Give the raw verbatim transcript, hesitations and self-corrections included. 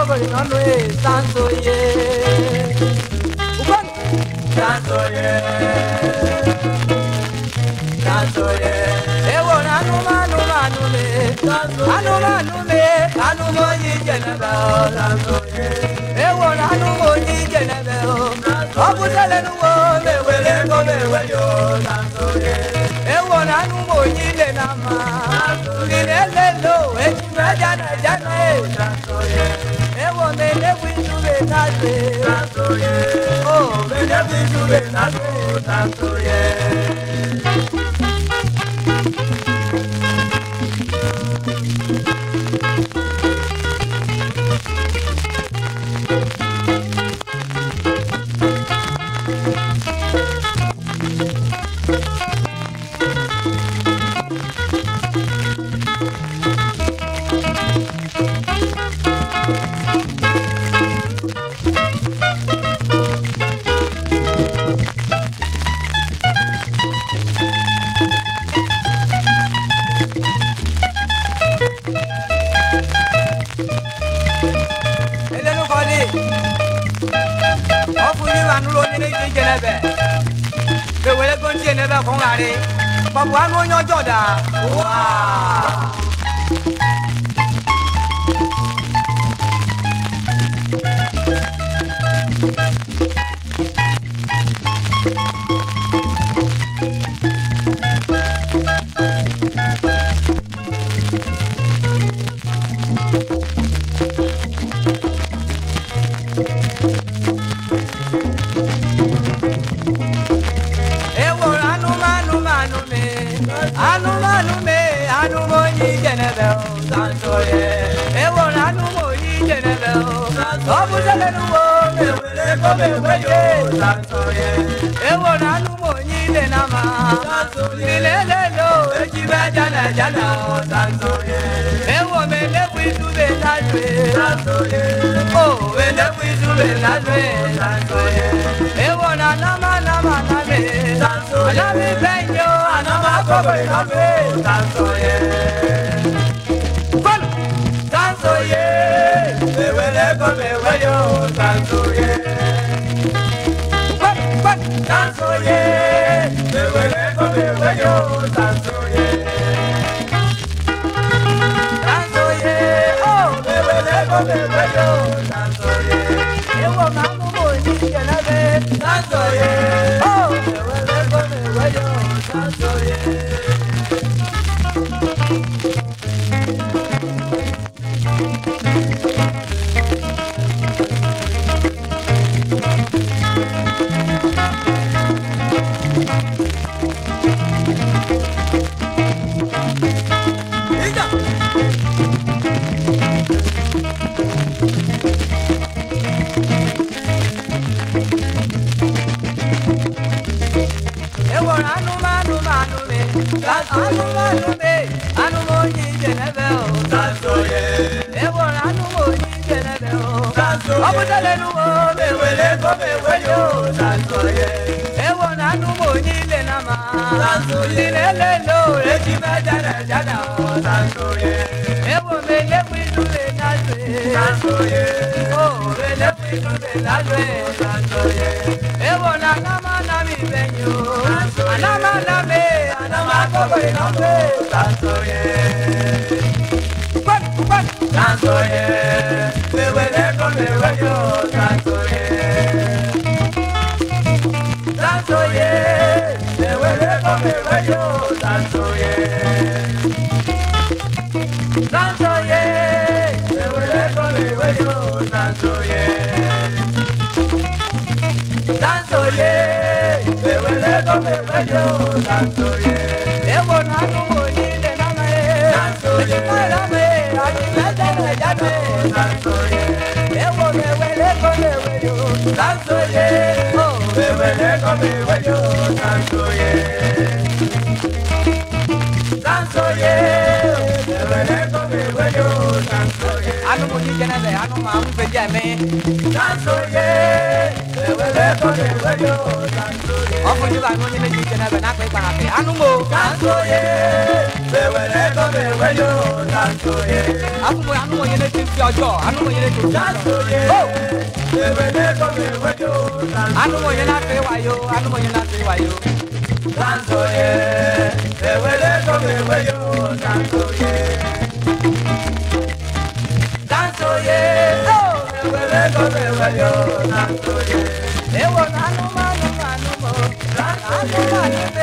kobori nono e sanso ye. Ukwuani. Sanso ye. Sanso ye. Ewo na Anum Anum Anum e. Anum Anum e. Anum Onye Ijenebe o. Sanso ye. Ewo na Anum Onye Ijenebe o. Obusele nuwo me wele ko me weyo. Sanso ye. Ewo na Anum Onye Ijenebe nama. Nilele lo ejime jana jana e. Sanso ye. Ewo me le wisu be naze. Sanso ye. Oh me le wisu be naze. Sanso ye. Ije Nebe, the way going to never come at it, but one on your daughter. Wow! Anum Anum e Anum Onye Ijenebe o sanso ye. Ewo na Anum Onye Ijenebe o. Obusele nuwo me wele ko me weyo sanso ye. Ewo na Anum Onye Ijenebe nama. Nilele lo ejime jana jana o sanso ye. Ewo me le wisu be nazwe sanso ye. Oh me le wisu be nazwe sanso ye. Ewo na nama nama name sanso ye. Nami benyo anama kobori nome sanso ye. Ukwuani. Sanso ye. Me wele ko me weyo sanso ye. Ukwuani Ukwuani. Sanso ye. Me wele ko me weyo sanso ye. Sanso ye. Oh me wele ko me weyo sanso ye. Ewo na Anum Onye Ijenebe sanso ye. Oh me wele ko me weyo sanso ye. Anum Anum Anum e. Anum Anum e. Anum Onye Ijenebe o sanso ye. Ewo na Anum Onye Ijenebe o sanso ye. Obusele nuwo me wele ko me weyo sanso ye. Ewo na Anum Onye Ijenebe nama. Sanso ye. Nilele lo ejime jana jana o sanso ye. Ewo me le wisu be nazwe sanso ye. Oh me le wisu be nazwe sanso ye. Ewo na nama nami benyo. Anama name, anama kobori nome sanso ye. Ukwuani Ukwuani. Sanso ye. Me wele ko me weyo sanso ye. Sanso ye. Me wele ko me weyo sanso ye. Sanso ye. Me wele ko me weyo sanso ye. Sanso ye. Me wele ko me weyo sanso ye. Ewo na Anum Onye Ijenebe e. Sanso ye. Ejime ajime jana jana e sanso ye. Ewo me wele ko me weyo sanso ye. Oh me wele ko me weyo sanso ye. Sanso ye. Me wele ko me weyo sanso ye. Anum Onye Ijenebe Anum Anum Ejine Mmo. Sanso ye. Me wele ko me weyo sanso ye. Ofunju ba Anum Onye Ijenebe na pe pa pe Anum o sanso ye. ewele go me weyo dansoye. Anu anu mo yele ti fi ojo, anu mo yele ti dansoye. Ewele go me weyo dansoye. Anu mo yele ti wayo, anu mo yele ti wayo. Dansoye, ewele go me weyo dansoye. Dansoye, oh, ewele go me weyo dansoye. Ewo nanu manu manu mo, nanu manu.